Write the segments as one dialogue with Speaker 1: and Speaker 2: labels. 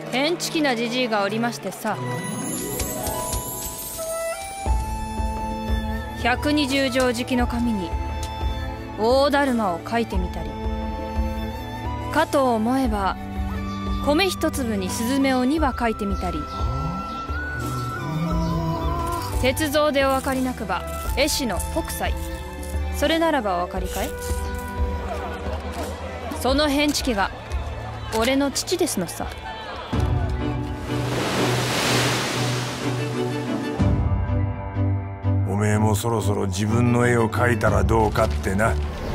Speaker 1: 変チキなじじいがおりましてさ、120畳敷きの紙に大だるまを描いてみたり、かと思えば米一粒にスズメを2羽描いてみたり、鉄造でお分かりなくば絵師の北斎、それならばお分かりかい？その変チキが俺の父ですのさ。
Speaker 2: おめえもそろそろ自分の絵を描いたらどうかってな。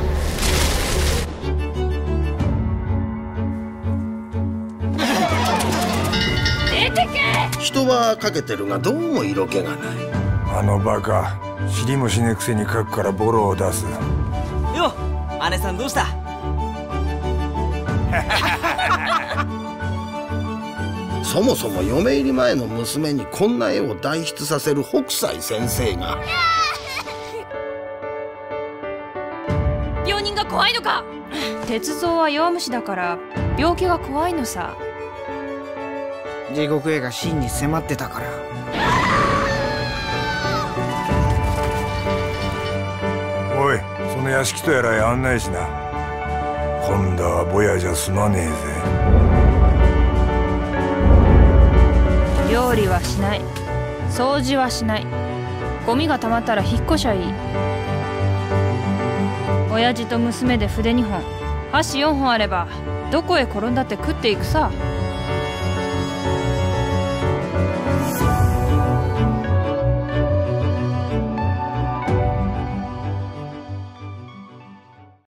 Speaker 1: 出てけ！
Speaker 3: 人は描けてるがどうも色気がない。
Speaker 2: あのバカ、知りもしねえくせに描くからボロを出す。
Speaker 4: よっ、姉さんどうした？
Speaker 3: そもそも嫁入り前の娘にこんな絵を代筆させる北斎先生が。
Speaker 1: 病人が怖いのか？鉄造は弱虫だから病気が怖いのさ。
Speaker 5: 地獄絵が真に迫ってたから。
Speaker 2: おい、その屋敷とやらへ案内しな。今度はぼやじゃ済まねえぜ。
Speaker 1: 料理はしない、掃除はしない、ゴミがたまったら引っ越しゃいい。親父と娘で筆2本、箸4本あればどこへ転んだって食っていくさ。